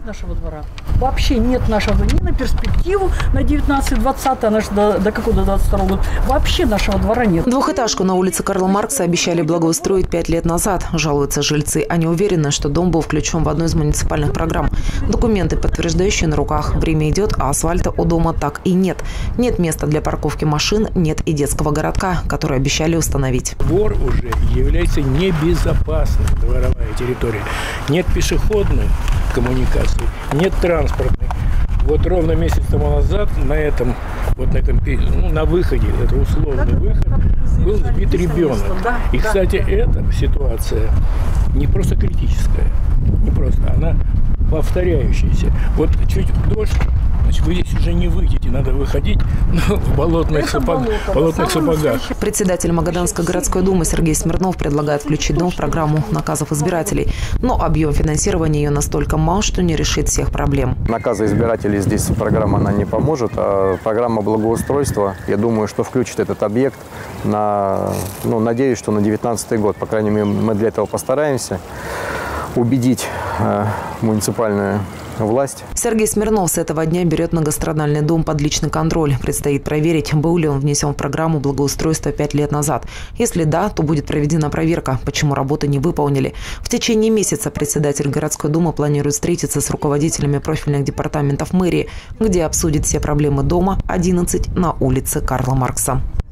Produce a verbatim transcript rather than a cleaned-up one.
нашего двора. Вообще нет нашего ни на перспективу на девятнадцать-двадцать, а наш до, до какого, до двадцать второго года. Вообще нашего двора нет. Двухэтажку на улице Карла Маркса обещали благоустроить пять лет назад. Жалуются жильцы. Они уверены, что дом был включен в одну из муниципальных программ. Документы, подтверждающие, на руках. Время идет, а асфальта у дома так и нет. Нет места для парковки машин, нет и детского городка, который обещали установить. Двор уже является небезопасным, дворовая территория. Нет пешеходной коммуникации, нет транспортной. Вот ровно месяц тому назад на этом, вот на этом, ну, на выходе, это условный выход, был сбит ребенок. И, кстати, эта ситуация не просто критическая, не просто, она повторяющаяся. Вот чуть дождь, значит, вы здесь уже не выйдете, надо выходить, ну, в болотных, сапог, болотных сапогах. Председатель Магаданской городской думы Сергей Смирнов предлагает включить дом в программу наказов избирателей. Но объем финансирования ее настолько мал, что не решит всех проблем. Наказы избирателей здесь программа она не поможет, а программа благоустройства, я думаю, что включит этот объект на, ну, надеюсь, что на девятнадцатый год. По крайней мере, мы для этого постараемся убедить э, муниципальную власть. Сергей Смирнов с этого дня берет многострадальный дом под личный контроль. Предстоит проверить, был ли он внесен в программу благоустройства пять лет назад. Если да, то будет проведена проверка, почему работы не выполнили. В течение месяца председатель городской думы планирует встретиться с руководителями профильных департаментов мэрии, где обсудит все проблемы дома одиннадцать на улице Карла Маркса.